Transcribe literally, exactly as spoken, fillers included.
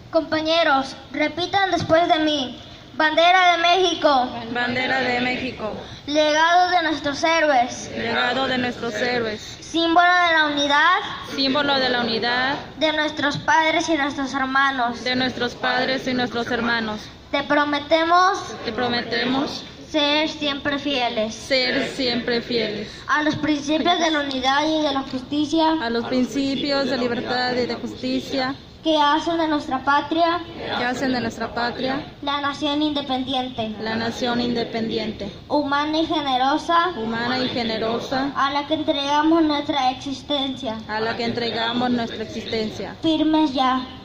Compañeros, repitan después de mí. Bandera de México. Bandera de México. Legado de nuestros héroes. Legado de nuestros héroes. Símbolo de la unidad. Símbolo de la unidad. De nuestros padres y nuestros hermanos. De nuestros padres y nuestros hermanos. Te prometemos. Te prometemos. Ser siempre fieles. Ser siempre fieles. A los principios de la unidad y de la justicia. A los principios de libertad y de justicia. Que hacen de nuestra patria. Que hacen de nuestra patria. La nación independiente. La nación independiente. Humana y generosa. Humana y generosa. A la que entregamos nuestra existencia. A la que entregamos nuestra existencia. Firmes ya.